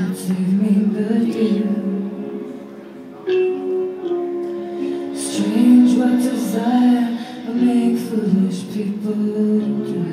could save me but you. Strange what desire will make foolish people do.